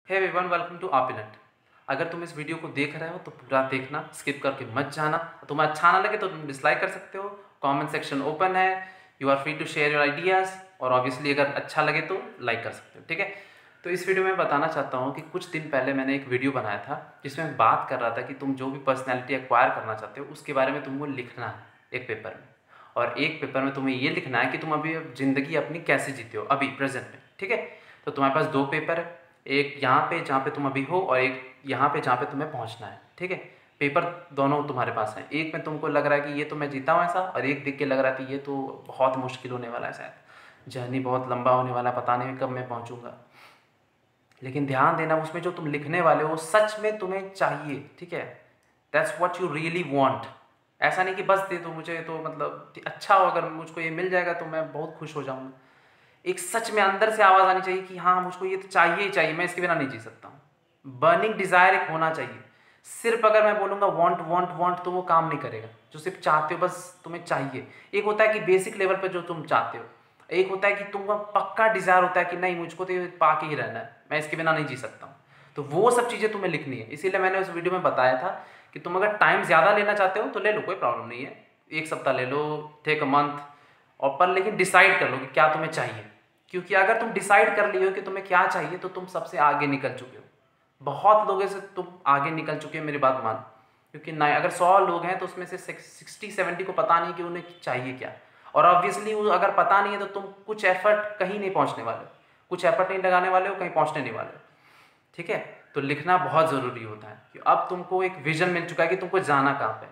Hey everyone, welcome to Opulent. अगर तुम इस वीडियो को देख रहे हो तो पूरा देखना, स्किप करके मत जाना। तुम्हें अच्छा ना लगे तो तुम डिसलाइक कर सकते हो। कमेंट सेक्शन ओपन है, you are free to share your ideas. और ऑब्वियसली अगर अच्छा लगे तो लाइक कर सकते हो, ठीक है। तो इस वीडियो में बताना चाहता हूँ कि कुछ दिन पहले मैंने एक वीडियो बनाया था जिसमें मैं बात कर रहा था कि तुम जो भी पर्सनैलिटी एक्वायर करना चाहते हो उसके बारे में तुमको लिखना है एक पेपर में। और एक पेपर में तुम्हें ये लिखना है कि तुम अभी ज़िंदगी अपनी कैसे जीते हो अभी प्रेजेंट में, ठीक है। तो तुम्हारे पास दो पेपर है, एक यहाँ पे जहाँ पे तुम अभी हो और एक यहाँ पे जहाँ पे तुम्हें पहुँचना है, ठीक है। पेपर दोनों तुम्हारे पास हैं। एक में तुमको लग रहा है कि ये तो मैं जीता हूँ ऐसा, और एक देख के लग रहा है कि ये तो बहुत मुश्किल होने वाला है, शायद जर्नी बहुत लंबा होने वाला है, पता नहीं कब मैं पहुँचूँगा। लेकिन ध्यान देना, उसमें जो तुम लिखने वाले हो सच में तुम्हें चाहिए, ठीक है। That's what you really want. ऐसा नहीं कि बस दे दो मुझे तो मतलब अच्छा हो, अगर मुझको ये मिल जाएगा तो मैं बहुत खुश हो जाऊँगा। एक सच में अंदर से आवाज़ आनी चाहिए कि हाँ मुझको ये तो चाहिए ही चाहिए, मैं इसके बिना नहीं जी सकता हूँ। बर्निंग डिज़ायर एक होना चाहिए। सिर्फ अगर मैं बोलूँगा वांट वांट वांट तो वो काम नहीं करेगा। जो सिर्फ चाहते हो, बस तुम्हें चाहिए। एक होता है कि बेसिक लेवल पर जो तुम चाहते हो, एक होता है कि तुमका पक्का डिज़ायर होता है कि नहीं मुझको तो ये पा के ही रहना है, मैं इसके बिना नहीं जी सकता हूँ। तो वो सब चीज़ें तुम्हें लिखनी है। इसीलिए मैंने उस वीडियो में बताया था कि तुम अगर टाइम ज़्यादा लेना चाहते हो तो ले लो, कोई प्रॉब्लम नहीं है। एक सप्ताह ले लो, टेक अ मंथ। और पर लेकिन डिसाइड कर लो कि क्या तुम्हें चाहिए। क्योंकि अगर तुम डिसाइड कर लियो कि तुम्हें क्या चाहिए तो तुम सबसे आगे निकल चुके हो। बहुत लोगों से तुम आगे निकल चुके हो, मेरी बात मान। क्योंकि ना अगर 100 लोग हैं तो उसमें से 60-70 को पता नहीं कि उन्हें चाहिए क्या। और ऑब्वियसली अगर पता नहीं है तो तुम कुछ एफर्ट कहीं नहीं पहुंचने वाले हो, कुछ एफर्ट नहीं लगाने वाले हो, कहीं पहुंचने नहीं वाले हो, ठीक है। तो लिखना बहुत ज़रूरी होता है कि अब तुमको एक विजन मिल चुका है कि तुमको जाना कहाँ पे।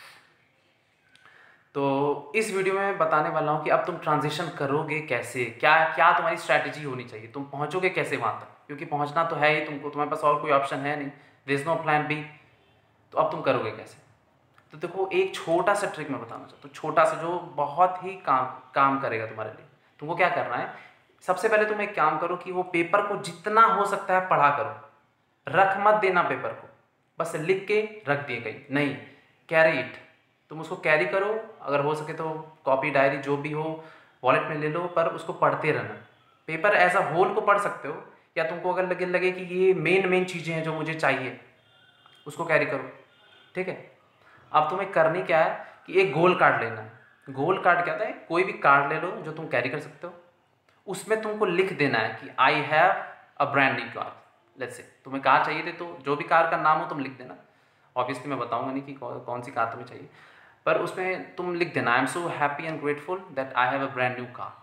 तो इस वीडियो में बताने वाला हूँ कि अब तुम ट्रांजिशन करोगे कैसे, क्या क्या तुम्हारी स्ट्रैटेजी होनी चाहिए, तुम पहुँचोगे कैसे वहाँ तक। क्योंकि पहुँचना तो है ही तुमको, तुम्हारे पास और कोई ऑप्शन है नहीं, there is no plan B. तो अब तुम करोगे कैसे। तो देखो, एक छोटा सा ट्रिक मैं बताना चाहता हूँ, छोटा सा जो बहुत ही काम करेगा तुम्हारे लिए। तुमको क्या करना है, सबसे पहले तुम एक काम करो कि वो पेपर को जितना हो सकता है पढ़ा करो। रख मत देना पेपर को, बस लिख के रख दिए कहीं नहीं। कैरी इट, तुम उसको कैरी करो। अगर हो सके तो कॉपी डायरी जो भी हो वॉलेट में ले लो, पर उसको पढ़ते रहना। पेपर एज अ होल को पढ़ सकते हो, या तुमको अगर लगे कि ये मेन चीज़ें हैं जो मुझे चाहिए, उसको कैरी करो, ठीक है। अब तुम्हें करनी क्या है कि एक गोल कार्ड लेना है। गोल कार्ड क्या होता है, कोई भी कार्ड ले लो जो तुम कैरी कर सकते हो। उसमें तुमको लिख देना है कि I have a brand new car. Let's say तुम्हें कार चाहिए थी, तो जो भी कार का नाम हो तुम लिख देना। ऑब्वियसली मैं बताऊंगा नहीं कि कौन सी कार तुम्हें चाहिए, पर उसमें तुम लिख देना I am so happy and grateful that I have a brand new car.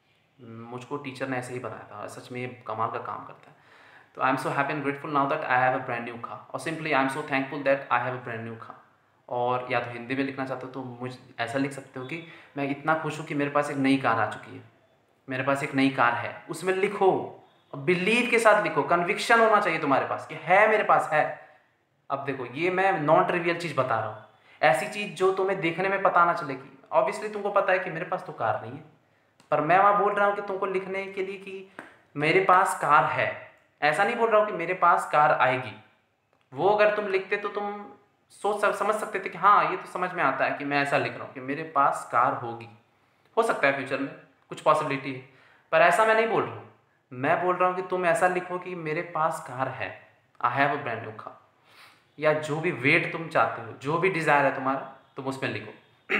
मुझको टीचर ने ऐसे ही बताया था, सच में ये कमाल का काम करता है। तो I am so happy and grateful now that I have a brand new car, और simply I am so thankful that I have a brand new car. और या तो हिंदी में लिखना चाहते हो तो मुझ ऐसा लिख सकते हो कि मैं इतना खुश हूँ कि मेरे पास एक नई कार आ चुकी है, मेरे पास एक नई कार है। उसमें लिखो, बिलीव के साथ लिखो, कन्विक्शन होना चाहिए तुम्हारे पास कि है, मेरे पास है। अब देखो, ये मैं नॉन ट्रिवियल चीज़ बता रहा हूँ, ऐसी चीज़ जो तुम्हें देखने में पता ना चलेगी। ऑब्वियसली तुमको पता है कि मेरे पास तो कार नहीं है, पर मैं वहाँ बोल रहा हूँ कि तुमको लिखने के लिए कि मेरे पास कार है। ऐसा नहीं बोल रहा हूँ कि मेरे पास कार आएगी। वो अगर तुम लिखते तो तुम समझ सकते थे कि हाँ ये तो समझ में आता है कि मैं ऐसा लिख रहा हूँ कि मेरे पास कार होगी। हो सकता है फ्यूचर में कुछ पॉसिबिलिटी है, पर ऐसा मैं नहीं बोल रहा हूँ। मैं बोल रहा हूँ कि तुम ऐसा लिखो कि मेरे पास कार है, I have a brand new car. या जो भी वेट तुम चाहते हो, जो भी डिज़ायर है तुम्हारा, तुम उसमें लिखो।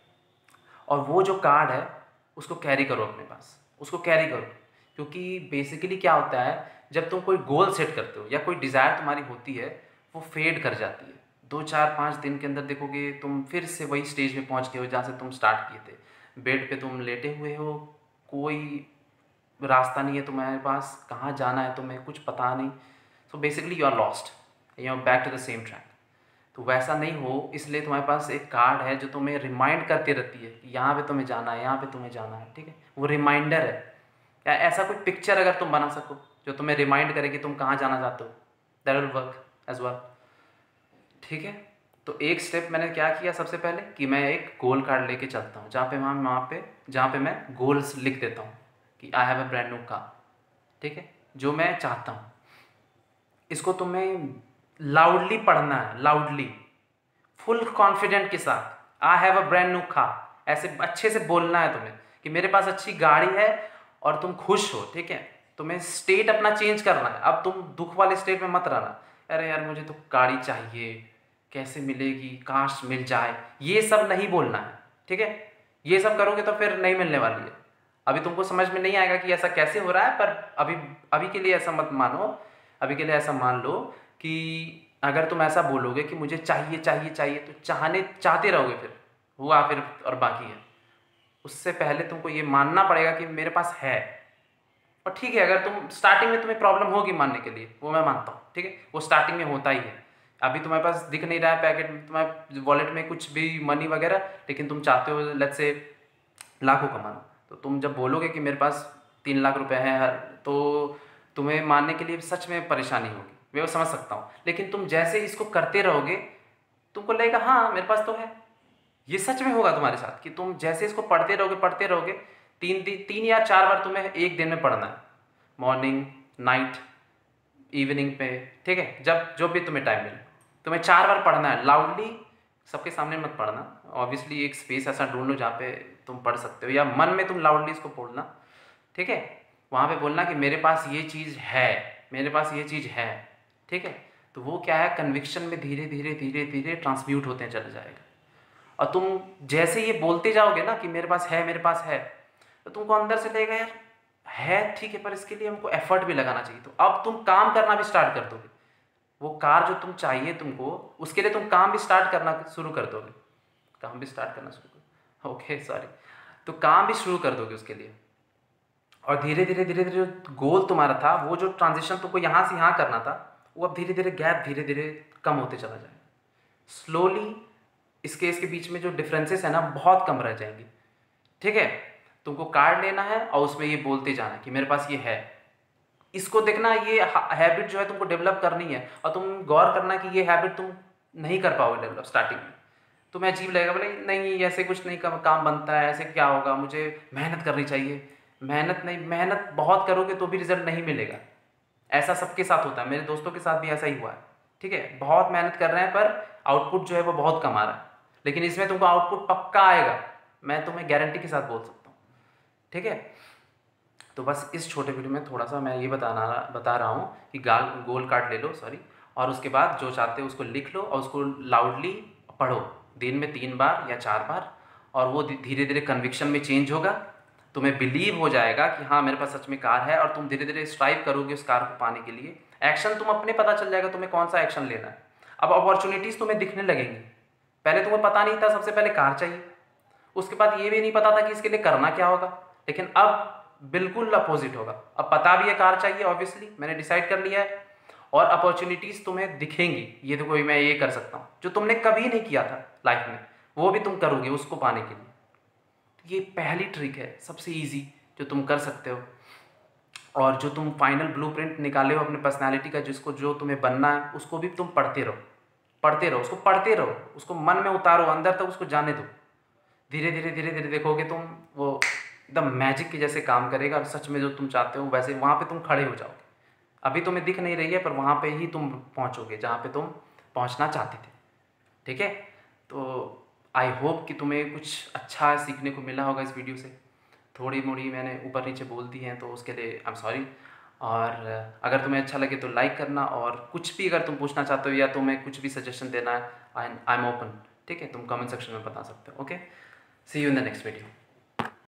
और वो जो कार्ड है उसको कैरी करो अपने पास, उसको कैरी करो। क्योंकि बेसिकली क्या होता है, जब तुम कोई गोल सेट करते हो या कोई डिज़ायर तुम्हारी होती है, वो फेड कर जाती है। 2-4-5 दिन के अंदर देखोगे तुम फिर से वही स्टेज में पहुंच गए हो जहाँ से तुम स्टार्ट किए थे। बेड पे तुम लेटे हुए हो, कोई रास्ता नहीं है तुम्हारे पास, कहाँ जाना है तुम्हें कुछ पता नहीं। So basically you are lost, you are back to the same track. तो वैसा नहीं हो, इसलिए तुम्हारे पास एक कार्ड है जो तुम्हें रिमाइंड करती रहती है कि यहाँ पे तुम्हें जाना है, यहाँ पे तुम्हें जाना है, ठीक है। वो रिमाइंडर है। या ऐसा कोई पिक्चर अगर तुम बना सको जो तुम्हें रिमाइंड करे कि तुम कहाँ जाना चाहते हो, that will work as well, ठीक है। तो एक स्टेप मैंने क्या किया, सबसे पहले कि मैं एक गोल कार्ड लेके चलता हूँ जहाँ पे जहाँ पे मैं गोल्स लिख देता हूँ कि I have a brand new car, ठीक है, जो मैं चाहता हूँ। इसको तुम्हें लाउडली पढ़ना है, लाउडली, फुल कॉन्फिडेंट के साथ। I have a brand new car, ऐसे अच्छे से बोलना है तुम्हें कि मेरे पास अच्छी गाड़ी है और तुम खुश हो, ठीक है। तुम्हें स्टेट अपना चेंज करना है। अब तुम दुख वाले स्टेट में मत रहना, अरे यार मुझे तो गाड़ी चाहिए, कैसे मिलेगी, काश मिल जाए, ये सब नहीं बोलना है, ठीक है। ये सब करोगे तो फिर नहीं मिलने वाली है। अभी तुमको समझ में नहीं आएगा कि ऐसा कैसे हो रहा है, पर अभी अभी के लिए ऐसा मत मानो, अभी के लिए ऐसा मान लो कि अगर तुम ऐसा बोलोगे कि मुझे चाहिए चाहिए चाहिए, तो चाहते रहोगे, फिर हुआ फिर और बाकी है। उससे पहले तुमको ये मानना पड़ेगा कि मेरे पास है। और ठीक है, अगर तुम स्टार्टिंग में तुम्हें प्रॉब्लम होगी मानने के लिए, वो मैं मानता हूँ, ठीक है, वो स्टार्टिंग में होता ही है। अभी तुम्हारे पास दिख नहीं रहा है पैकेट में, तुम्हारे वॉलेट में कुछ भी मनी वगैरह, लेकिन तुम चाहते हो लेट्स से लाखों कमाना, तो तुम जब बोलोगे कि मेरे पास 3 लाख रुपए हैं, तो तुम्हें मानने के लिए सच में परेशानी होगी, मैं वो समझ सकता हूँ। लेकिन तुम जैसे इसको करते रहोगे, तुमको लगेगा हाँ मेरे पास तो है। ये सच में होगा तुम्हारे साथ कि तुम जैसे इसको पढ़ते रहोगे, 3 या 4 बार तुम्हें एक दिन में पढ़ना है, मॉर्निंग, नाइट, इवनिंग पे, ठीक है, जब जो भी तुम्हें टाइम मिले, तुम्हें 4 बार पढ़ना है। लाउडली सबके सामने मत पढ़ना, ऑब्वियसली एक स्पेस ऐसा ढूंढ लो जहाँ पे तुम पढ़ सकते हो, या मन में तुम लाउडली इसको बोलना, ठीक है। वहाँ पे बोलना कि मेरे पास ये चीज़ है, मेरे पास ये चीज़ है, ठीक है। तो वो क्या है, कन्विक्शन में धीरे धीरे धीरे धीरे ट्रांसम्यूट होते चले जाएगा। और तुम जैसे ये बोलते जाओगे ना कि मेरे पास है, मेरे पास है, तो तुमको अंदर से लगेगा यार है, ठीक है, पर इसके लिए हमको एफर्ट भी लगाना चाहिए। तो अब तुम काम करना भी स्टार्ट कर दोगे, वो कार जो तुम चाहिए तुमको, उसके लिए तुम काम भी स्टार्ट करना शुरू कर दोगे, काम भी स्टार्ट करना शुरू कर, ओके सॉरी, तो काम भी शुरू कर दोगे उसके लिए। और धीरे धीरे धीरे धीरे जो गोल तुम्हारा था, वो जो ट्रांजिशन तुमको यहाँ से यहाँ करना था, वो अब धीरे धीरे गैप धीरे धीरे कम होते चला जाएगा। स्लोली इसके बीच में जो डिफरेंसेस है ना, बहुत कम रह जाएंगे, ठीक है। तुमको कार्ड लेना है और उसमें ये बोलते जाना कि मेरे पास ये है, इसको देखना, ये हैबिट जो है तुमको डेवलप करनी है। और तुम गौर करना कि ये हैबिट तुम नहीं कर पाओगे डेवलप स्टार्टिंग में, तुम्हें अजीब लगेगा, बोले नहीं ऐसे कुछ नहीं काम बनता है, ऐसे क्या होगा, मुझे मेहनत करनी चाहिए। मेहनत नहीं, मेहनत बहुत करोगे तो भी रिजल्ट नहीं मिलेगा, ऐसा सबके साथ होता है, मेरे दोस्तों के साथ भी ऐसा ही हुआ है, ठीक है। बहुत मेहनत कर रहे हैं पर आउटपुट जो है वो बहुत कम आ रहा है, लेकिन इसमें तुमको आउटपुट पक्का आएगा, मैं तुम्हें गारंटी के साथ बोल सकता हूँ, ठीक है। तो बस इस छोटे वीडियो में थोड़ा सा मैं ये बता रहा हूँ कि गोल कार्ड ले लो, सॉरी, और उसके बाद जो चाहते हो उसको लिख लो और उसको लाउडली पढ़ो, दिन में 3 बार या 4 बार, और वो धीरे धीरे कन्विक्शन में चेंज होगा। तुम्हें बिलीव हो जाएगा कि हाँ मेरे पास सच में कार है, और तुम धीरे धीरे स्ट्राइव करोगे उस कार को पाने के लिए। एक्शन तुम अपने पता चल जाएगा तुम्हें कौन सा एक्शन लेना है। अब अपॉर्चुनिटीज़ तुम्हें दिखने लगेंगी, पहले तुम्हें पता नहीं था, सबसे पहले कार चाहिए, उसके बाद ये भी नहीं पता था कि इसके लिए करना क्या होगा, लेकिन अब बिल्कुल अपोजिट होगा, अब पता भी है कार चाहिए, ऑब्वियसली मैंने डिसाइड कर लिया है, और अपॉर्चुनिटीज़ तुम्हें दिखेंगी, ये देखो मैं ये कर सकता हूँ जो तुमने कभी नहीं किया था लाइफ में, वो भी तुम करोगे उसको पाने के लिए। तो ये पहली ट्रिक है, सबसे ईजी जो तुम कर सकते हो, और जो तुम फाइनल ब्लूप्रिंट निकाले हो अपने पर्सनैलिटी का, जिसको जो तुम्हें बनना है, उसको भी तुम पढ़ते रहो, उसको पढ़ते रहो, उसको मन में उतारो, अंदर तक उसको जाने दो। धीरे धीरे धीरे धीरे देखोगे तुम, वो एकदम मैजिक के जैसे काम करेगा, और सच में जो तुम चाहते हो वैसे वहाँ पे तुम खड़े हो जाओगे। अभी तुम्हें दिख नहीं रही है, पर वहाँ पे ही तुम पहुँचोगे जहाँ पे तुम पहुँचना चाहते थे, ठीक है। तो आई होप कि तुम्हें कुछ अच्छा सीखने को मिला होगा इस वीडियो से। थोड़ी मोड़ी मैंने ऊपर नीचे बोल दी हैं तो उसके लिए आई एम सॉरी। और अगर तुम्हें अच्छा लगे तो लाइक करना, और कुछ भी अगर तुम पूछना चाहते हो या तुम्हें कुछ भी सजेशन देना है, आई एम ओपन, ठीक है, तुम कमेंट सेक्शन में बता सकते हो। Okay, see you in the next video.